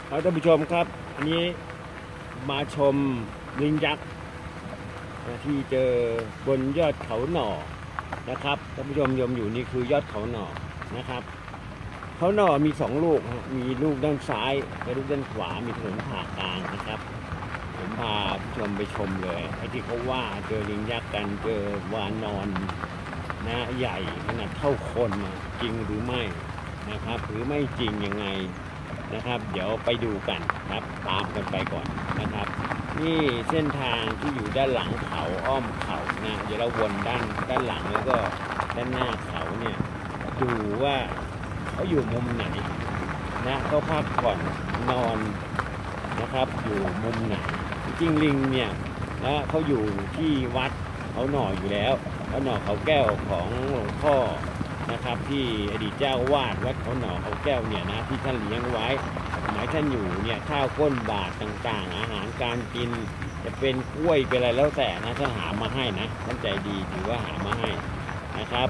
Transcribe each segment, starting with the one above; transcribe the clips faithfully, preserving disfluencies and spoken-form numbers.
เอาท่านผู้ชมครับอันนี้มาชมลิงยักษ์ที่เจอบนยอดเขาหน่อนะครับท่านผู้ชมยมอยู่นี่คือยอดเขาหน่อนะครับเขาหน่อมีสองลูกมีลูกด้านซ้ายและลูกด้านขวามีถนนผ่ากลางนะครับผมพาผู้ชมไปชมเลยไอ้ที่เขาว่าเจอลิงยักษ์กันเจอวานนอนนะใหญ่ขนาดเท่าคนจริงหรือไม่นะครับหรือไม่จริงยังไงนะครับเดี๋ยวไปดูกันครับตามกันไปก่อนนะครับนี่เส้นทางที่อยู่ด้านหลังเขาอ้อมเขานะเดี๋ยวเราวนด้านด้านหลังแล้วก็ด้านหน้าเขาเนี่ยดูว่าเขาอยู่มุมไหนนะเขาพักผ่อนนอนนะครับอยู่มุมไหนจริงลิงเนี่ยนะเขาอยู่ที่วัดเขาหน่ออยู่แล้วเขาหน่อเขาแก้วของหลวงพ่อนะครับที่อดีตเจ้าวาดวัดเขาหน่อเขาแก้วเนี่ยนะที่ท่านเลี้ยงไว้สมัยท่านอยู่เนี่ยข้าวก้นบาทต่างๆอาหารการกินจะเป็นกล้วยเป็นอะไรแล้วแต่นะท่านหามาให้นะท่านใจดีถือว่าหามาให้นะครับ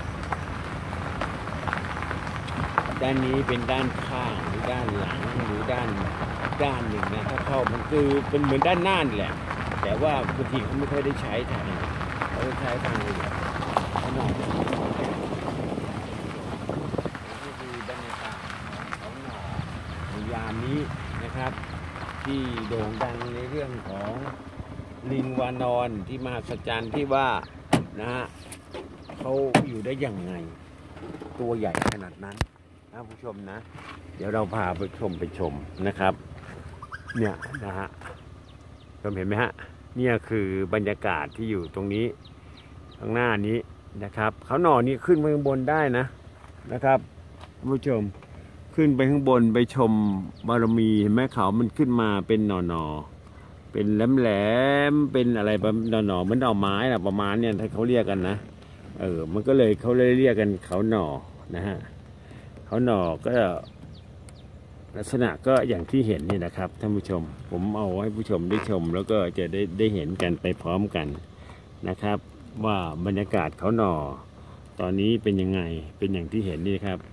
ด้านนี้เป็นด้านข้างหรือด้านหลังหรือด้านด้านหนึ่งนะถ้าเข้ามันคือเป็นเหมือนด้านหน้านี่แหละแต่ว่าบางทีเขาไม่ค่อยได้ใช้ทางเขาใช้ทางอื่นเขาหน่อยนี่คือบรรยากาศของเขาหน่อในยามนี้นะครับที่โด่งดังในเรื่องของลิงวานอนที่มหัศจรรย์ที่ว่านะฮะเขาอยู่ได้อย่างไงตัวใหญ่ขนาดนั้นนะผู้ชมนะเดี๋ยวเราพาไปชมไปชมนะครับเนี่ยนะฮะชมเห็นไหมฮะเนี่ยคือบรรยากาศที่อยู่ตรงนี้ข้างหน้านี้นะครับเขาหน่อนี้ขึ้นไปข้างบนได้นะนะครับผู้ชมขึ้นไปข้างบนไปชมบารมีเห็นไหมเขามันขึ้นมาเป็นหน่อหน่อเป็นแหลมแหลมเป็นอะไรแบบหน่อหน่อเหมือนดอกไม้นะประมาณเนี่ยที่เขาเรียกกันนะเออมันก็เลยเขาเลยเรียกกันเขาหน่อนะฮะเขาหน่อก็ลักษณะก็อย่างที่เห็นนี่นะครับท่านผู้ชมผมเอาให้ผู้ชมได้ชมแล้วก็จะได้ได้เห็นกันไปพร้อมกันนะครับว่าบรรยากาศเขาหน่อตอนนี้เป็นยังไงเป็นอย่างที่เห็นนี่ครับ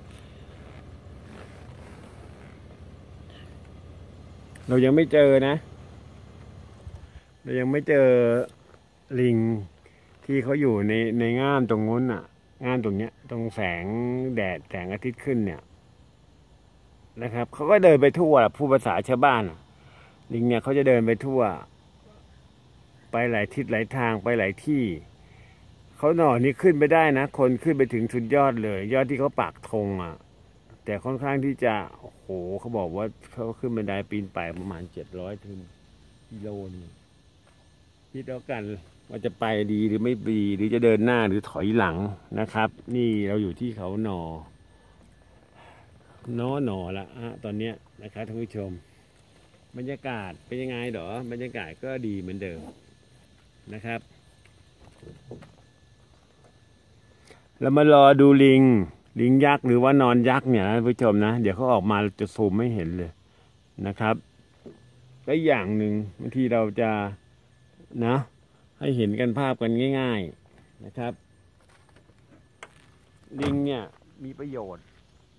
เรายังไม่เจอนะเรายังไม่เจอลิงที่เขาอยู่ในในง่ามตรงนู้นอ่ะง่ามตรงเนี้ยตรงแสงแดดแสงอาทิตย์ขึ้นเนี่ยนะครับเขาก็เดินไปทั่วผู้ภาษาชาวบ้านลิงเนี่ยเขาจะเดินไปทั่วไปหลายทิศหลายทางไปหลายที่เขาหน่อนี้ขึ้นไปได้นะคนขึ้นไปถึงสุดยอดเลยยอดที่เขาปักธงอ่ะแต่ค่อนข้างที่จะโอ้โหเขาบอกว่าเขาขึ้นบันไดปีนป่ายประมาณเจ็ดร้อยถึงกิโลนึงคิดแล้วกันว่าจะไปดีหรือไม่ดีหรือจะเดินหน้าหรือถอยหลังนะครับนี่เราอยู่ที่เขาหน่อน้อหน่อละฮะตอนนี้นะครับท่านผู้ชมบรรยากาศเป็นยังไงหรอบรรยากาศก็ดีเหมือนเดิมนะครับเรามารอดูลิงลิงยักษ์หรือว่านอนยักษ์เนี่ยท่านผู้ชมนะเดี๋ยวเขาออกมาจะซูมไม่เห็นเลยนะครับและอย่างหนึ่งบางทีเราจะนะให้เห็นกันภาพกันง่ายๆนะครับลิงเนี่ยมีประโยชน์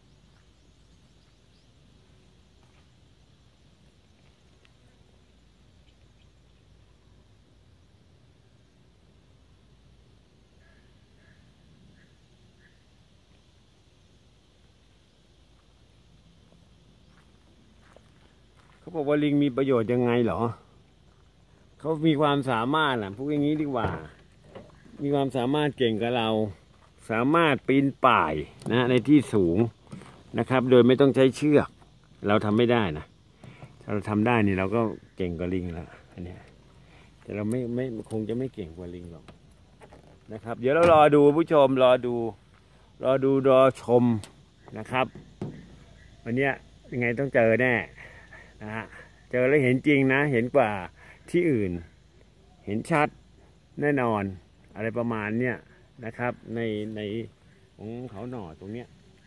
เขาบอกว่าลิงมีประโยชน์ยังไงเหรอเขามีความสามารถนะพูดอย่างนี้ดีกว่ามีความสามารถเก่งกับเราสามารถปีนป่ายนะในที่สูงนะครับโดยไม่ต้องใช้เชือกเราทำไม่ได้นะถ้าเราทำได้นี่เราก็เก่งกว่าลิงแล้วอันนี้แต่เราไม่ไม่คงจะไม่เก่งกว่าลิงหรอกนะครับเดี๋ยวเรารอดูผู้ชมรอดูรอดูรอชมนะครับวันนี้ยังไงต้องเจอแน่นะฮะเจอแล้วเห็นจริงนะเห็นกว่าที่อื่นเห็นชัดแน่นอนอะไรประมาณเนี้ยนะครับในในของเขาหน่อตรงเนี้ย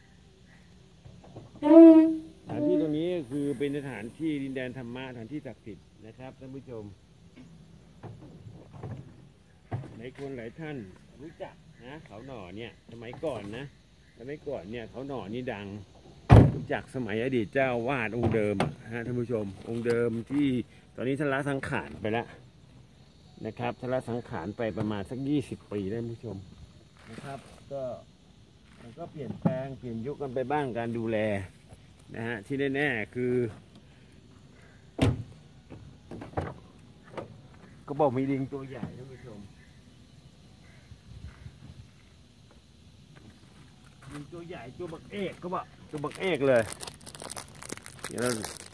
สถานที่ตรงนี้คือเป็นสถานที่ดินแดนธรรมะสถานที่ศักดิ์สิทธิ์นะครับท่านผู้ชมหลายคนหลายท่านรู้จักนะเขาหน่อเนี่ยสมัยก่อนนะสมัยก่อนเนี่ยเขาหน่อนี่ดังจากสมัยอดีตเจ้าวาดองค์เดิมนะฮะท่านผู้ชมองค์เดิมที่ตอนนี้ท่านละสังขารไปแล้วนะครับท่านละสังขารไปประมาณสักยี่สิบปีได้ท่านผู้ชมนะครับก็มันก็เปลี่ยนแปลงเปลี่ยนยุคกันไปบ้างการดูแลนะฮะที่แน่ๆคือก็บอกมีลิงตัวใหญ่ท่านผู้ชมลิงตัวใหญ่ตัวบักเอกก็บอกตัวบักเอกเลยเดี๋ยวเรา